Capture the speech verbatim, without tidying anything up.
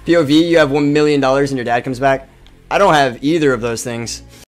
P O V, you have one million dollars and your dad comes back. I don't have either of those things.